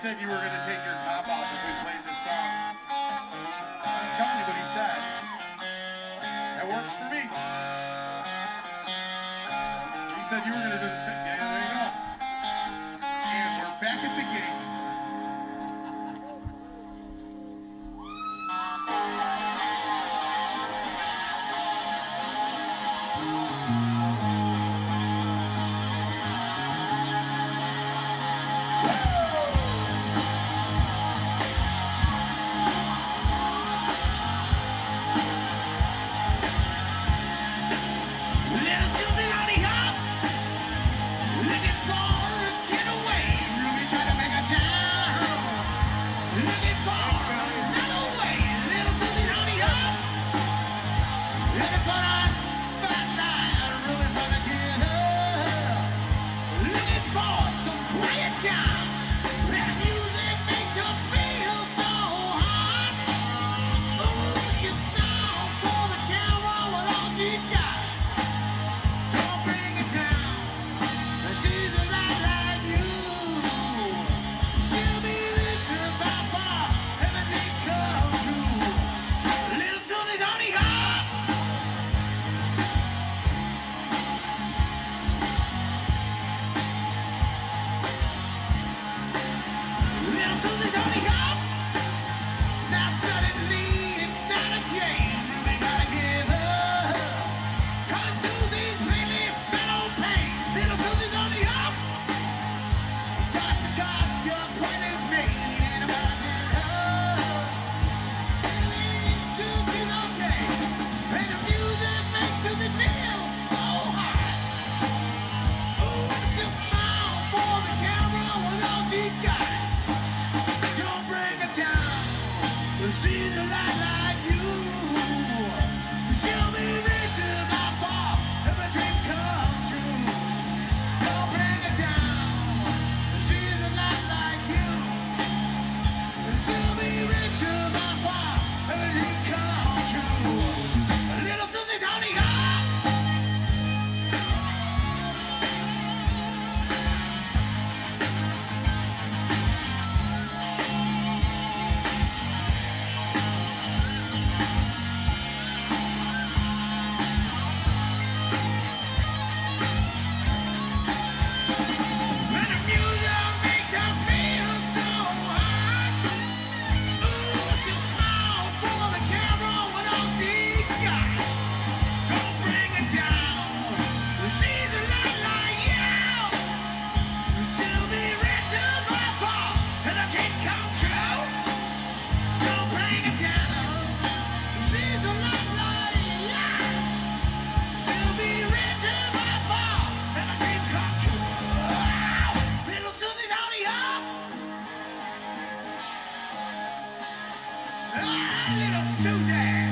said you were going to take your top off if we played this song. I'm telling you what he said. That works for me. He said you were going to do the same. Yeah, there you go. And we're back at the gig. She's a lot like you. She'll be rich as I fall if my dream come true. Don't bring her down. She's a lot like you. She'll be rich as I fall if my dream come true. Little Susie's honey hot. Little Susie!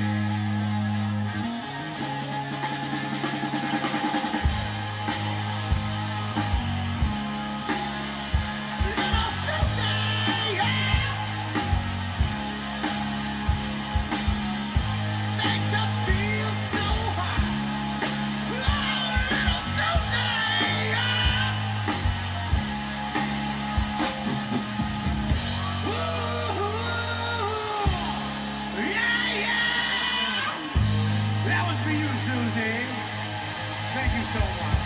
For you, Susie. Thank you so much.